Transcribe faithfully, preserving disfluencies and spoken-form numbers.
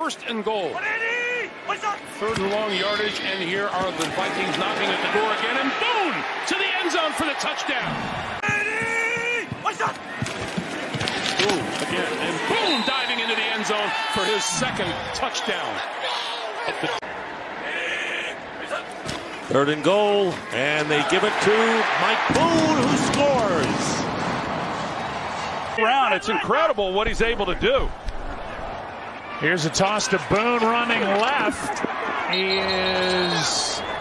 first and goal. Third and long yardage, and here are the Vikings knocking at the door again, and Boone to the end zone for the touchdown. Ooh, again, and Boone diving into the end zone for his second touchdown. Third and goal, and they give it to Mike Boone, who scores. Round, it's incredible what he's able to do. Here's a toss to Boone running left. He is